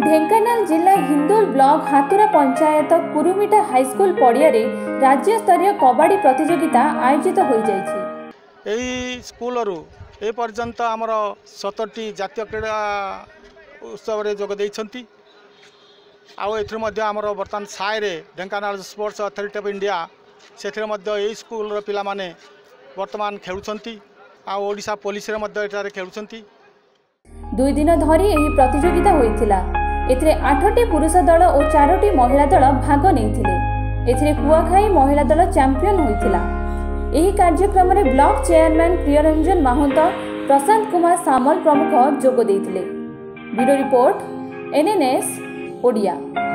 ढेंकानाल जिला Hindol block Hatura panchayat Kurumita high school पड़िया राज्य स्तरीय कबड्डी प्रतियोगिता आयोजित हो जाइए। स्कूल ए पर्यंत आमर 70टी जातीय क्रीड़ा उत्सव जोग देइछंती। आमर बर्तमान सायरे Dhenkanal sports authority of India से स्कूल पिला माने वर्तमान खेलुछंती। ओडिशा पुलिस रे खेलुछंती। 2 दिन धरी यही प्रतियोगिता होइथिला। एथिरे 8टी पुरुष दल और 4टी महिला दल भाग नेइथिले। एथिरे कुआखाई महिला दल चैंपियन होइथिला। एही कार्यक्रम रे ब्लॉक चेयरमैन प्रियरंजन माहुंत, प्रशांत कुमार सामल प्रमुख जोग देइथिले। Bureau report NNS Odia.